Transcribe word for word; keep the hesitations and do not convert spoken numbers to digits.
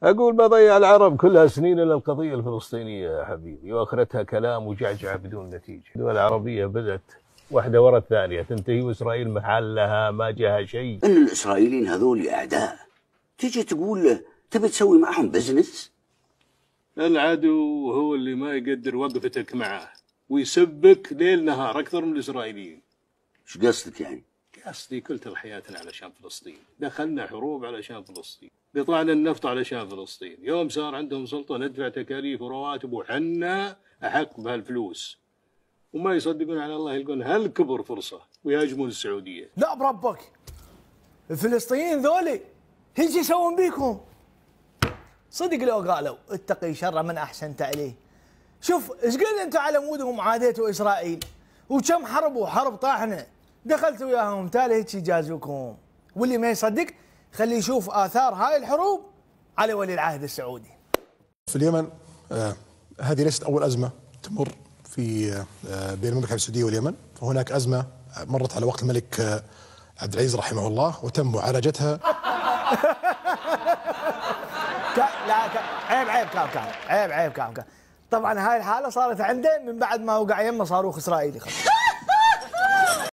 أقول ما ضيع العرب كلها سنين إلا القضية الفلسطينية يا حبيبي، وآخرتها كلام وجعجعة بدون نتيجة. الدول العربية بدأت واحدة ورا الثانية تنتهي، وإسرائيل محلها ما جاها شيء. إن الإسرائيليين هذول أعداء، تيجي تقول تبي تسوي معهم بزنس؟ العدو هو اللي ما يقدر وقفتك معه ويسبك ليل نهار أكثر من الإسرائيليين. شو قصدك يعني؟ قصدي كل حياتنا علشان فلسطين، دخلنا حروب علشان فلسطين، قطعنا النفط علشان فلسطين، يوم صار عندهم سلطة ندفع تكاليف ورواتب وحنا أحق بهالفلوس، وما يصدقون على الله يلقون هالكبر فرصة ويهاجمون السعودية. لا بربك، الفلسطينيين ذولي ايش يسوون بيكم؟ صدق لو قالوا اتقي شر من احسنت اليه. شوف ايش قد انتم على مودهم عاديتوا اسرائيل، وكم حرب وحرب طاحنه دخلتوا وياهم، تالي هيك يجازوكم. واللي ما يصدق خليه يشوف اثار هاي الحروب على ولي العهد السعودي. في اليمن آه هذه ليست اول ازمه تمر في آه بين المملكه السعوديه واليمن، فهناك ازمه مرت على وقت الملك آه عبد العزيز رحمه الله وتم معالجتها. لا عيب عيب كام كام عيب عيب كام كام. طبعا هاي الحاله صارت عنده من بعد ما وقع يمه صاروخ اسرائيلي.